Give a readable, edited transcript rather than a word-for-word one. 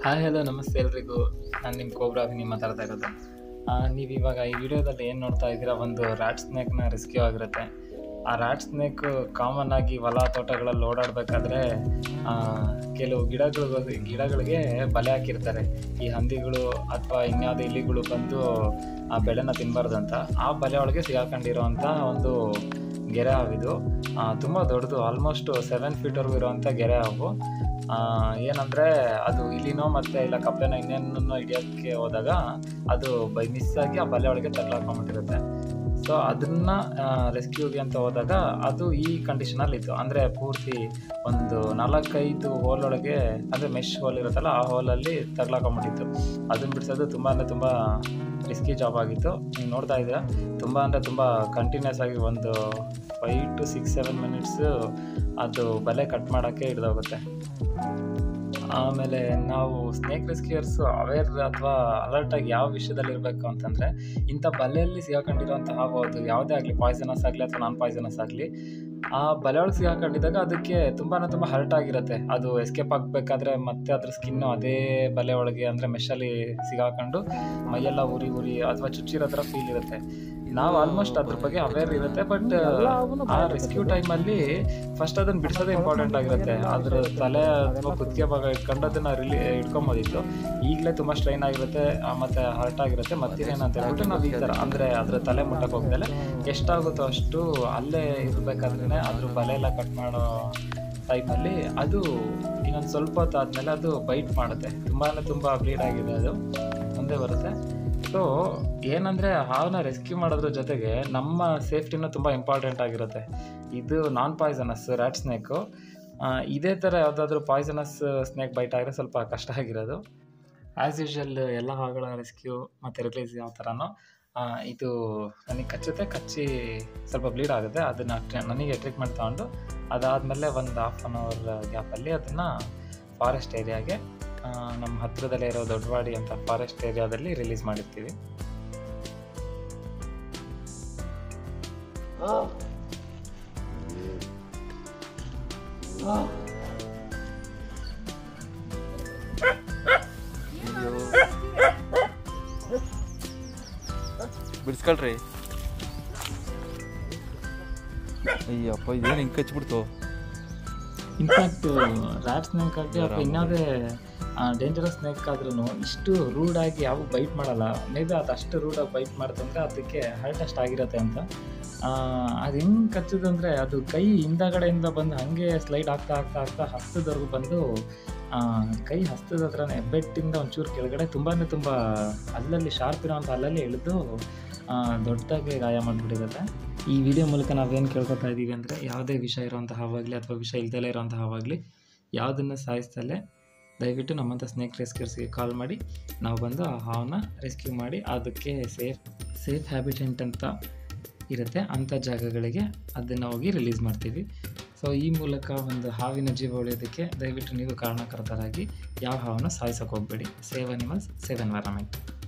Hi hello ನಮಸ್ತೆ ಎಲ್ರಿಗೂ. ನಾನು ನಿಮ್ಮ ಕೋಬ್ರಾ ಅಭಿನಿ ಮಾತಾಡ್ತಾ ಇರೋದು. ನೀವು ಇವಾಗ ಈ ವಿಡಿಯೋದಲ್ಲಿ ಏನು ನೋಡ್ತಾ ಇದ್ದೀರಾ, ಒಂದು ರ್ಯಾಟ್ ಸ್ನೇಕ್ನ ರೆಸ್ಕ್ಯೂ ಆಗಿರುತ್ತೆ. ಆ ರ್ಯಾಟ್ ಸ್ನೇಕ್ ಕಾಮನ್ ಆಗಿ ಹೊಲ ತೋಟಗಳಲ್ಲಿ ಓಡಾಡಬೇಕಾದ್ರೆ ಕೆಲವು ಗಿಡಗಳಿಗೆ ಬಲೆ ಹಾಕಿರ್ತಾರೆ. ಈ ಹಂದಿಗಳು ಅಥವಾ ಇನ್ಯಾವುದೇ ಇಲಿಗಳು ಬಂದು ಆ ಬೆಳೆನ ತಿನ್ನಬಾರ್ದಂತ ಆ ಬಲೆ ಒಳಗೆ ಸಿಗಾಕೊಂಡಿರೋವಂಥ ಒಂದು ಗೆರೆ ಹಾವಿದು. ತುಂಬ ದೊಡ್ಡದು, ಆಲ್ಮೋಸ್ಟ್ 7 ಫೀಟ್ವರೆಗೂ ಇರೋವಂಥ ಗೆರೆ ಹಾವು. ಏನಂದರೆ ಅದು ಇಲಿನೋ ಮತ್ತು ಇಲ್ಲ ಕಪ್ಪೆನೋ ಇನ್ನೇನೋ ಹಿಡಿಯೋಕ್ಕೆ ಹೋದಾಗ ಅದು ಬೈ ಮಿಸ್ಸಾಗಿ ಆ ಬಲೆ ಒಳಗೆ ತಗ್ಲಾಕೊಂಡ್ಬಿಟ್ಟಿರುತ್ತೆ. ಸೊ ಅದನ್ನು ರೆಸ್ಕ್ಯೂಗೆ ಅಂತ ಹೋದಾಗ ಅದು ಈ ಕಂಡೀಷನಲ್ಲಿತ್ತು. ಅಂದರೆ ಪೂರ್ತಿ ಒಂದು 4-5 ಹೋಲೊಳಗೆ, ಅಂದರೆ ಮೆಶ್ ಹೋಲ್ ಇರುತ್ತಲ್ಲ ಆ ಹೋಲಲ್ಲಿ ತಗ್ಲಾಕೊಂಡ್ಬಿಟ್ಟಿತ್ತು. ಅದನ್ನು ಬಿಡಿಸೋದು ತುಂಬ ರಿಸ್ಕಿ ಜಾಬ್ ಆಗಿತ್ತು. ನೀವು ನೋಡ್ತಾ ಇದ್ದೀರಾ, ತುಂಬ ಕಂಟಿನ್ಯೂಸ್ ಆಗಿ ಒಂದು 5 to 6-7 ಮಿನಿಟ್ಸು ಅದು ಬಲೆ ಕಟ್ ಮಾಡೋಕ್ಕೆ ಹಿಡಿದೋಗುತ್ತೆ. ಆಮೇಲೆ ನಾವು ಸ್ನೇಕ್ ರೆಸ್ಕ್ಯೂಯರ್ಸು ಅವೇರ್ ಅಥವಾ ಅಲರ್ಟಾಗಿ ಯಾವ ವಿಷಯದಲ್ಲಿ ಇರಬೇಕು ಅಂತಂದರೆ, ಇಂಥ ಬಲೆಯಲ್ಲಿ ಸಿಗಾಕೊಂಡಿರೋಂಥ ಹಾವು, ಅದು ಯಾವುದೇ ಆಗಲಿ, ಪಾಯ್ಸನಸ್ ಆಗಲಿ ಅಥವಾ ನಾನ್ ಪಾಯ್ಸನಸ್ ಆಗಲಿ, ಆ ಬಲೆ ಒಳಗೆ ಸಿಗಾಕೊಂಡಿದ್ದಾಗ ಅದಕ್ಕೆ ತುಂಬ ಹರ್ಟ್ ಆಗಿರುತ್ತೆ. ಅದು ಎಸ್ಕೇಪ್ ಆಗಬೇಕಾದ್ರೆ ಮತ್ತೆ ಅದ್ರ ಸ್ಕಿನ್ನು ಅದೇ ಬಲೆ ಒಳಗೆ, ಅಂದರೆ ಮೆಷಲ್ಲಿ ಸಿಗಾಕೊಂಡು ಮೈಯೆಲ್ಲ ಉರಿ ಅಥವಾ ಚುಚ್ಚಿರೋ ಥರ ಫೀಲ್ ಇರುತ್ತೆ. ನಾವು ಆಲ್ಮೋಸ್ಟ್ ಅದ್ರ ಬಗ್ಗೆ ಅವೇರ್ ಇರುತ್ತೆ, ಬಟ್ ಆ ರೆಸ್ಕ್ಯೂ ಟೈಮಲ್ಲಿ ಫಸ್ಟ್ ಅದನ್ನು ಬಿಡಿಸೋದೇ ಇಂಪಾರ್ಟೆಂಟ್ ಆಗಿರುತ್ತೆ. ಅದ್ರ ತಲೆ ಅಥವಾ ಕುತ್ತಿಗೆ ಭಾಗ ಇಟ್ಕೊಂಡು ಅದನ್ನು ಹಿಡ್ಕೊಂಬೋದಿತ್ತು. ಈಗಲೇ ತುಂಬ ಸ್ಟ್ರೈನ್ ಆಗಿರುತ್ತೆ ಮತ್ತು ಹರ್ಟ್ ಆಗಿರುತ್ತೆ. ಮತ್ತೇನಂತ ಹೇಳ್ಬಿಟ್ಟು ನಾವು ಈ ಥರ, ಅಂದರೆ ಅದ್ರ ತಲೆ ಮುಟ್ಟಕ್ಕೆ ಹೋಗ್ದಲೆ ಎಷ್ಟಾಗುತ್ತೋ ಅಷ್ಟು ಅಲ್ಲೇ ಇರಬೇಕಾದ್ರೆ ಅದ್ರ ಬಲೆ ಎಲ್ಲ ಕಟ್ ಮಾಡೋ ಟೈಮಲ್ಲಿ ಅದು ಇನ್ನೊಂದು ಸ್ವಲ್ಪ ಹೊತ್ತು ಆದಮೇಲೆ ಅದು ಬೈಟ್ ಮಾಡುತ್ತೆ. ತುಂಬ ಬ್ಲೀಡ್ ಆಗಿದೆ, ಅದು ಮುಂದೆ ಬರುತ್ತೆ. ಸೊ ಏನಂದರೆ, ಹಾವನ್ನ ರೆಸ್ಕ್ಯೂ ಮಾಡೋದ್ರ ಜೊತೆಗೆ ನಮ್ಮ ಸೇಫ್ಟಿನೂ ತುಂಬ ಇಂಪಾರ್ಟೆಂಟ್ ಆಗಿರುತ್ತೆ. ಇದು ನಾನ್ ಪಾಯ್ಸನಸ್ ರ್ಯಾಟ್ ಸ್ನೇಕು. ಇದೇ ಥರ ಯಾವುದಾದ್ರೂ ಪಾಯ್ಸನಸ್ ಸ್ನೇಕ್ ಬೈಟ್ ಆಗಿದ್ರೆ ಸ್ವಲ್ಪ ಕಷ್ಟ ಆಗಿರೋದು. ಆ್ಯಸ್ ಯೂಶ್ವಲ್ ಎಲ್ಲ ಹಾವುಗಳ ರೆಸ್ಕ್ಯೂ ಮತ್ತು ರಿಲೀಸ್ ಯಾವ ಥರನೋ ಇದು ನನಗೆ ಕಚ್ಚಿ ಸ್ವಲ್ಪ ಬ್ಲೀಡ್ ಆಗುತ್ತೆ. ಅದನ್ನು ನನಗೆ ಟ್ರೀಟ್ಮೆಂಟ್ ತೊಗೊಂಡು ಅದಾದಮೇಲೆ ಒಂದು 1/2 hour ಗ್ಯಾಪಲ್ಲಿ ಅದನ್ನು ಫಾರೆಸ್ಟ್ ಏರಿಯಾಗೆ, ನಮ್ಮ ಹತ್ತಿರದಲ್ಲೇ ಇರೋ ದೊಡ್ಡವಾಡಿ ಅಂತ ಫಾರೆಸ್ಟ್ ಏರಿಯಾದಲ್ಲಿ ರಿಲೀಸ್ ಮಾಡಿರ್ತೀವಿ. ಬಿಡಿಸ್ಕೊಳ್ರಿ. ಅಯ್ಯಪ್ಪ, ಇದೇನು ಹಿಂಗೆ ಕಚ್ಚಿಬಿಡ್ತು. ಇನ್ಫ್ಯಾಕ್ಟ್ ರ್ಯಾಟ್ ಸ್ನೇಕ್ ಆಗಲಿ ಅಥವಾ ಇನ್ಯಾವುದೇ ಡೇಂಜರಸ್ ಸ್ನೇಕ್ ಆದ್ರೂ ಇಷ್ಟು ರೂಡಾಗಿ ಯಾವ ಬೈಟ್ ಮಾಡಲ್ಲ. ಮೇ ಬಿ ಅದು ಅಷ್ಟು ರೂಡಾಗಿ ಬೈಟ್ ಮಾಡ್ತಂದ್ರೆ ಅದಕ್ಕೆ ಹರ್ಟ್ ಅಷ್ಟು ಆಗಿರುತ್ತೆ ಅಂತ. ಅದು ಹೆಂಗೆ ಕಚ್ಚೋದಂದರೆ, ಅದು ಕೈ ಹಿಂದಗಡೆಯಿಂದ ಬಂದು ಹಾಗೆ ಸ್ಲೈಡ್ ಆಗ್ತಾ ಹಸ್ತದವರೆಗೂ ಬಂದು ಕೈ ಹಸ್ತದ ಹತ್ರನೇ ಬೆಟ್ಟಿಂದ ಒಂಚೂರು ಕೆಳಗಡೆ ತುಂಬ ಅಲ್ಲಲ್ಲಿ ಶಾರ್ಪ್ ಇರೋವಂಥ ಅಲ್ಲಲ್ಲಿ ಎಳೆದು ದೊಡ್ಡದಾಗಿ ಗಾಯ ಮಾಡಿಬಿಟ್ಟಿರುತ್ತೆ. ಈ ವಿಡಿಯೋ ಮೂಲಕ ನಾವೇನು ಕೇಳ್ಕೊತಾ ಇದ್ದೀವಿ ಅಂದರೆ, ಯಾವುದೇ ವಿಷ ಇರೋವಂಥ ಹಾವಾಗಲಿ ಅಥವಾ ವಿಷ ಇಲ್ದಲೇ ಇರೋವಂಥ ಹಾವಾಗಲಿ ಯಾವುದನ್ನು ಸಾಯಿಸ್ತಲೇ ದಯವಿಟ್ಟು ನಮ್ಮಂಥ ಸ್ನೇಕ್ ರೆಸ್ಕ್ಯೂರ್ಸ್ಗೆ ಕಾಲ್ ಮಾಡಿ ನಾವು ಬಂದು ಆ ಹಾವನ್ನ ರೆಸ್ಕ್ಯೂ ಮಾಡಿ ಅದಕ್ಕೆ ಸೇಫ್ ಹ್ಯಾಬಿಟೆಂಟ್ ಅಂತ ಇರುತ್ತೆ, ಅಂಥ ಜಾಗಗಳಿಗೆ ಅದನ್ನು ಹೋಗಿ ರಿಲೀಸ್ ಮಾಡ್ತೀವಿ. ಸೊ ಈ ಮೂಲಕ ಒಂದು ಹಾವಿನ ಜೀವ ಉಳಿಯೋದಕ್ಕೆ ದಯವಿಟ್ಟು ನೀವು ಕಾರಣಕರ್ತರಾಗಿ ಯಾವ ಹಾವನ್ನು ಸಾಯಿಸೋಕೆ ಹೋಗಬೇಡಿ. Save animals, save environment.